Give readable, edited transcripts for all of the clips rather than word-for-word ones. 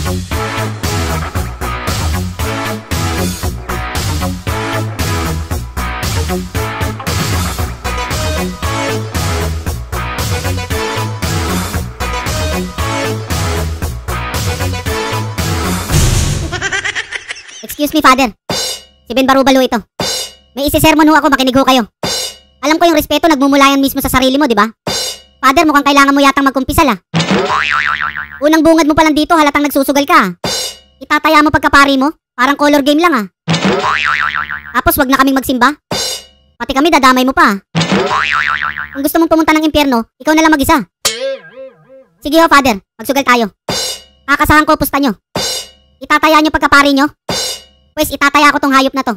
Excuse me, Father. Si Ben Barubal ho ito. May isi-sermon ho ako, makinig ho kayo. Alam ko yung respeto nagmumula yan mismo sa sarili mo, di ba? Father, mukhang kailangan mo yatang magkumpisal ah. Unang bungad mo pa lang dito, halatang nagsusugal ka ah. Itataya mo pagkapari mo, parang color game lang ah. Tapos wag na kaming magsimba. Pati kami dadamay mo pa ah. Kung gusto mong pumunta ng impyerno, ikaw na lang mag-isa. Sige ho, Father, magsugal tayo. Kakasahan ko pusta nyo. Itataya nyo pagkapari nyo. Pwes, itataya ko tong hayop na to.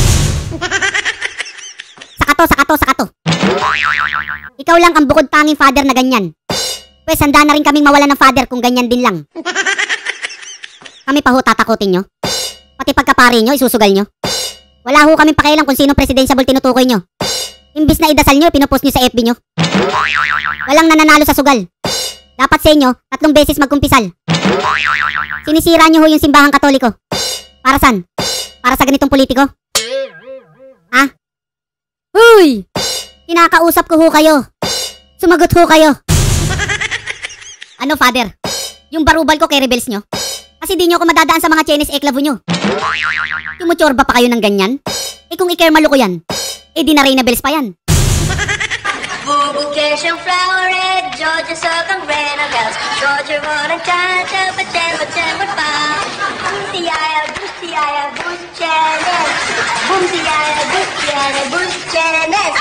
Saka to. Ikaw lang ang bukod tanging father na ganyan. Pwes, handa na rin kaming mawala ng father kung ganyan din lang. Kami pa ho tatakutin nyo. Pati pagkapari nyo, isusugal nyo. Wala ho kaming pakialam kung sino presidential tinutukoy nyo. Imbis na idasal nyo, pinupost nyo sa FB nyo. Walang nananalo sa sugal. Dapat sa inyo, 3 beses magkumpisal. Sinisira nyo ho yung simbahang katoliko. Para san? Para sa ganitong politiko? Ha? Huy! Kinakausap ko ho kayo. Sumagot ho kayo. Ano, Father? Yung barubal ko kay rebels nyo? Kasi di nyo ako madadaan sa mga Chinese eklavo nyo. Tumutyorba pa kayo ng ganyan? Eh kung ikermalo ko yan, eh di na Reyna Bells pa yan. Bubuke siyang flowered, Georgia sokang Reyna Bells. Georgia walang tata, baten pa. Bumsiyaya, buschenes. Bumsiyaya, buschenes.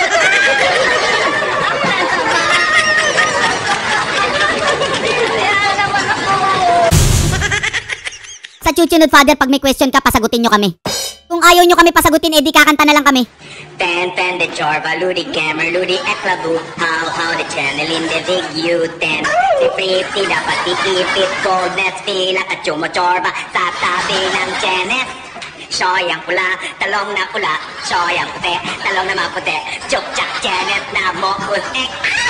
Sa susunod, Father, pag may question ka, pasagutin nyo kami. Kung ayaw nyo kami pasagutin, edi kakanta na lang kami. Ten, de chorba, ludi gamer, ludi eklabu. How, de channelin, de vigyuten. Si Pretty, dapat iipit, coldness, pila ka chumachorba sa tabi ng chenes. Soyang pula, talong na pula. Soyang puti, talong na maputi. Chuk-chak, chenes na mo utek.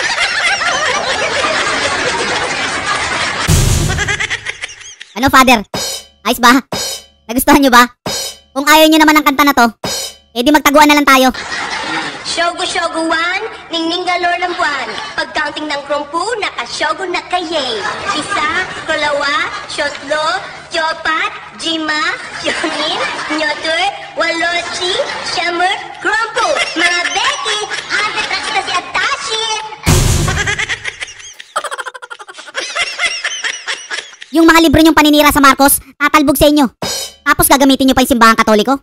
Ano, Father? Ayos ba? Nagustuhan nyo ba? Kung ayaw nyo naman ang kanta na to, edi magtaguan na lang tayo. Shogo 1, ningning galor ng buwan. Pag-counting ng krumpu, naka-shogo na kaye. Isa, kalawa, shotlo, chopat, jima, yonin, nyotur, walochi, shamur, krumpu. Mga Becky, hantat na kita si Atashi. Yung mga libro nyong paninira sa Marcos, tatalbog sa inyo. Tapos gagamitin nyo pa yung simbahang katoliko?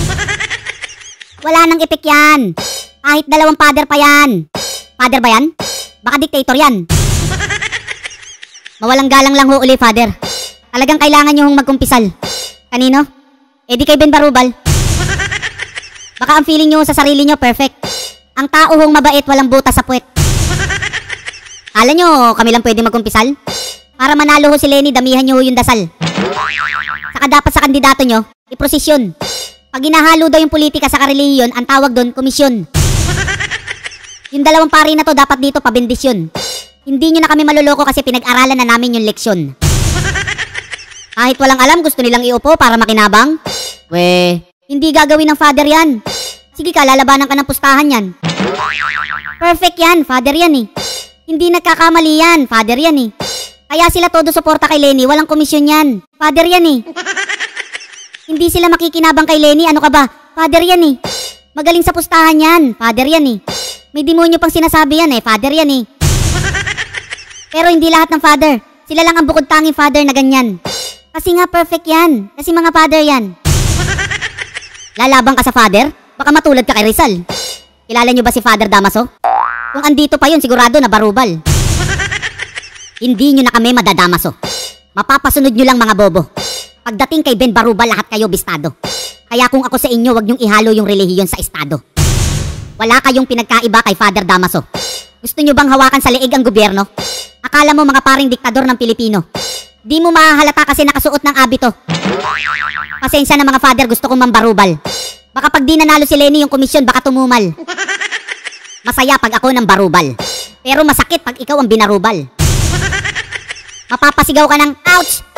Wala nang epek yan. Kahit 2 father pa yan. Father ba yan? Baka dictator yan. Mawalang galang lang ho uli, Father. Talagang kailangan nyo hong magkumpisal. Kanino? Eh di kay Ben Barubal. Baka ang feeling nyo sa sarili nyo perfect. Ang tao hong mabait, walang butas sa puwet. Kala nyo kami lang pwede magkumpisal? Para manalo ho si Lenny, damihan nyo ho yung dasal. Saka dapat sa kandidato nyo, iprosesyon. Pag ginahalo daw yung politika sa karelihiyon, ang tawag doon, komisyon. Yung 2 pari na to, dapat dito pabendisyon. Hindi nyo na kami maluloko kasi pinag-aralan na namin yung leksyon. Kahit walang alam, gusto nilang iupo para makinabang. We, hindi gagawin ng Father yan. Sige ka, lalabanan ka ng pustahan yan. Perfect yan, Father yan eh. Hindi nagkakamali yan, Father yan eh. Kaya sila todo suporta kay Lenny, walang komisyon yan. Father yan eh. Hindi sila makikinabang kay Lenny, ano ka ba? Father yan eh. Magaling sa pustahan yan, Father yan eh. May demonyo pang sinasabi yan eh, Father yan eh. Pero hindi lahat ng Father. Sila lang ang bukod tanging Father na ganyan. Kasi nga perfect yan. Kasi mga Father yan. Lalabang ka sa Father? Baka matulad ka kay Rizal. Kilala nyo ba si Father Damaso? Kung andito pa yun, sigurado na barubal. Hindi nyo na kami madadamaso. Mapapasunod nyo lang mga bobo. Pagdating kay Ben Barubal, lahat kayo bistado. Kaya kung ako sa inyo, wag nyong ihalo yung relihiyon sa estado. Wala kayong pinagkaiba kay Father Damaso. Gusto nyo bang hawakan sa leeg ang gobyerno? Akala mo mga paring diktador ng Pilipino. Di mo mahahalata kasi nakasuot ng abito. Pasensya na mga Father, gusto kong mambarubal. Baka pag di nanalo si Lenny yung komisyon, baka tumumal. Masaya pag ako ng barubal. Pero masakit pag ikaw ang binarubal. Mapapasigaw ka ng ouch!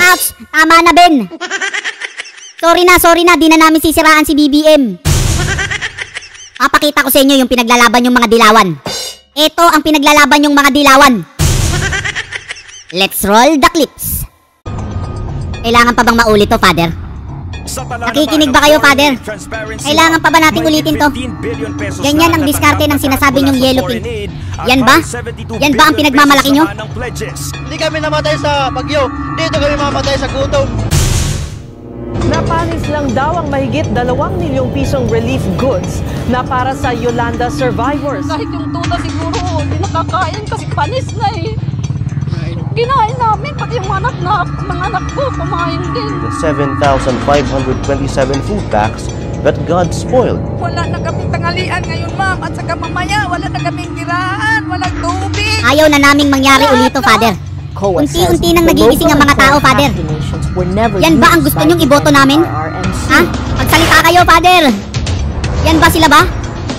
Ouch! Tama na, Ben. Sorry na, di na namin sisiraan si BBM. Papakita ko sa inyo yung pinaglalaban yung mga dilawan. Ito ang pinaglalaban yung mga dilawan. Let's roll the clips. Kailangan pa bang maulit to, Father? Nakikinig ba kayo, Father? Kailangan pa ba nating ulitin to? Ganyan ang diskarte ng sinasabi niyong yellow pink. Yan ba? Yan ba ang pinagmamalaki nyo? Hindi kami namatay sa bagyo. Dito kami mamatay sa gutom. Napanis lang daw ang mahigit 2 milyong pisong relief goods na para sa Yolanda survivors. Kahit yung tuna siguro, hindi nakakain kasi panis na eh. Ginain namin, pati yung mga anak ko, kumain din. The 7,527 food packs that God spoiled. Wala na kaming tangalian ngayon, ma'am. At saka mamaya, wala na kaming tiraan, walang tubig. Ayaw na naming mangyari ulit to, Father. Unti-unti nang nagigising ang mga tao, Father. Yan ba ang gusto nyong iboto namin? Ha? Magsalita kayo, Father. Yan ba sila ba?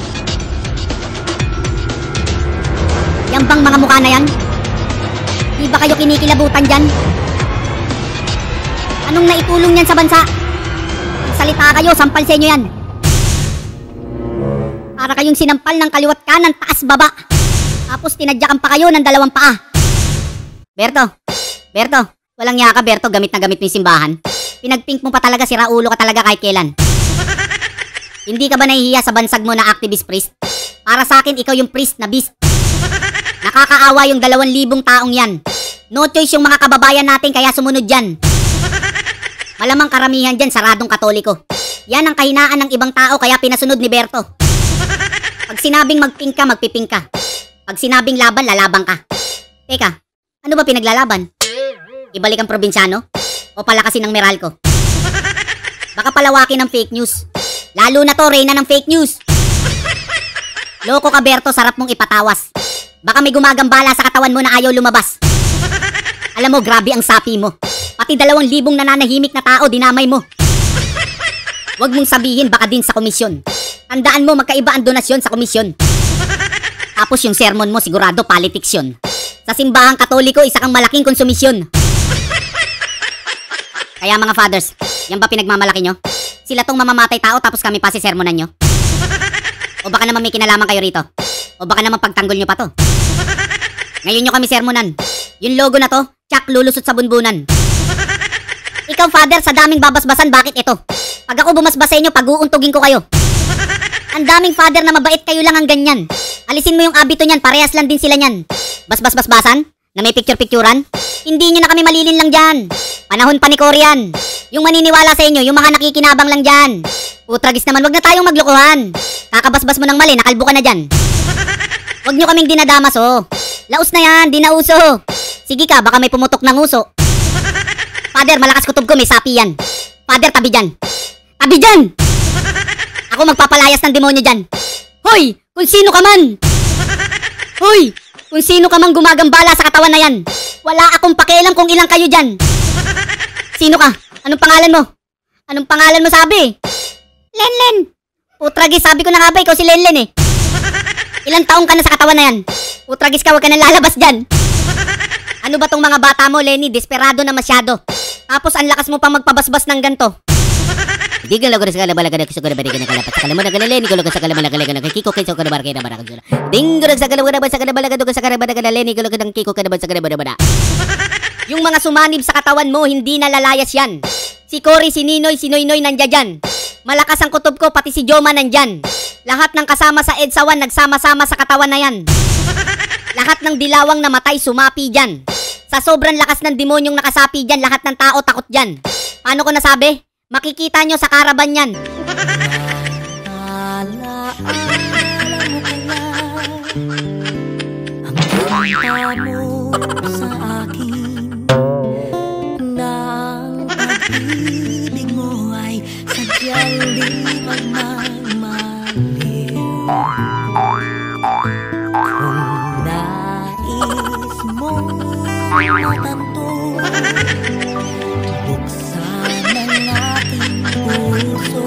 Yan bang mga mukha na yan? Di ba kayo kinikilabutan dyan? Anong naitulong yan sa bansa? Magsalita kayo, sampal sa inyo yan. Para kayong sinampal ng kaliwat kanan, taas baba. Tapos tinadyakan pa kayo ng 2 paa. Berto, walang niya ka, Berto, gamit na gamit mo yung simbahan. Pinagpink mo pa talaga, sira ulo ka talaga kahit kailan. Hindi ka ba nahihiya sa bansag mo na activist priest? Para sa akin, ikaw yung priest na beast. Nakakaawa yung 2,000 taong yan. No choice yung mga kababayan natin kaya sumunod dyan. Malamang karamihan dyan saradong Katoliko. Yan ang kahinaan ng ibang tao kaya pinasunod ni Berto. Pag sinabing magpink ka, magpipink ka. Pag sinabing laban, lalabang ka. Teka, ano ba pinaglalaban? Ibalik ang probinsyano? O palakasin ng Meralco? Baka palawakin ng fake news. Lalo na to, reyna ng fake news. Loko ka, Berto, sarap mong ipatawas. Baka may gumagambala sa katawan mo na ayaw lumabas. Alam mo, grabe ang sapi mo. Pati 2,000 nananahimik na tao, dinamay mo. Huwag mong sabihin baka din sa komisyon. Tandaan mo, magkaiba ang donasyon sa komisyon. Tapos yung sermon mo, sigurado politics yun. Sa simbahang Katoliko, isa kang malaking konsumisyon. Kaya mga fathers, yan ba pinagmamalaki nyo? Sila tong mamamatay tao tapos kami pa si sermonan nyo? O baka naman may kinalaman kayo rito? O baka naman pagtanggol nyo pa to? Ngayon nyo kami sermonan. Yung logo na to, tsak lulusot sa bunbunan. Ikaw, Father, sa daming babasbasan, bakit ito? Pag ako bumasbas sa inyo, pag-uuntugin ko kayo. Ang daming Father na mabait, kayo lang ang ganyan. Alisin mo yung abito niyan, parehas lang din sila niyan. Basbas-basbasan? Na may picture-picturan? Hindi nyo na kami malilin lang dyan. Panahon pa ni Korean. Yung maniniwala sa inyo, yung mga nakikinabang lang dyan. Putragis naman, wag na tayong maglokohan. Kakabasbas mo ng mali, nakalbo ka na dyan. Wag nyo kaming dinadamas, oh. Laos na yan, di na uso. Sige ka, baka may pumutok ng uso. Father, malakas kutob ko, may sapi yan. Father, tabi dyan. Tabi dyan! Ako magpapalayas ng demonyo dyan. Hoy! Kung sino ka man! Hoy! Kung sino ka man gumagambala sa katawan na yan. Wala akong pakialam kung ilang kayo dyan. Sino ka? Anong pangalan mo? Anong pangalan mo sabi? Lenlen! Putragis, sabi ko na nga ba, ikaw si Lenlen eh. Ilang taong ka na sa katawan na yan? Putragis ka, wag ka nang lalabas dyan. Ano ba tong mga bata mo, Lenny? Desperado na masyado. Tapos ang lakas mo pang magpabasbas ng ganto. Di ka lago na sa kalabalaga na gusto ko na balikan na kalapat sa kalaman na galaleni ko lago sa kalabalaga na kiko kayo ka na barkay na barakang sila. Ding ko sa kalabalaga na sa kalabalaga doon sa kalabalaga na leni ko lago ng kiko ka na sa kalabalaga na. Yung mga sumanib sa katawan mo, hindi nalalayas yan. Si Cory, si Ninoy, si Noynoy nandiyan dyan. Malakas ang kutob ko, pati si Joma nandyan. Lahat ng kasama sa EDSA 1 nagsama-sama sa katawan na yan. Lahat ng dilawang namatay sumapi dyan. Sa sobrang lakas ng demonyong nakasapi dyan, lahat ng tao takot dyan. Paano ko nasabi? Makikita nyo sa karaban yan. Ang mo sa akin ng pag-ibig mo ay sadyang di magmamaliw. Kung nais mo matanto, buksan ang ating puso.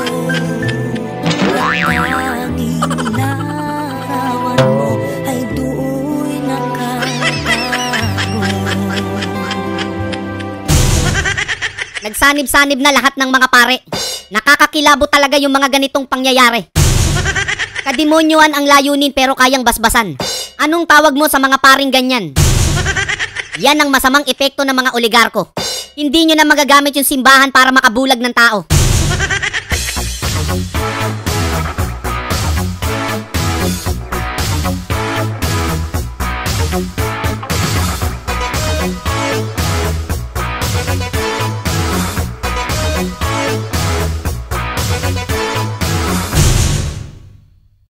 Ang inarawan mo ay do'y nakatago. Nagsanib-sanib na lahat ng mga pare. Nakakakilabot talaga yung mga ganitong pangyayari. Kademonyoan ang layunin pero kayang basbasan. Anong tawag mo sa mga paring ganyan? Yan ang masamang epekto ng mga oligarko. Hindi nyo na magagamit yung simbahan para makabulag ng tao.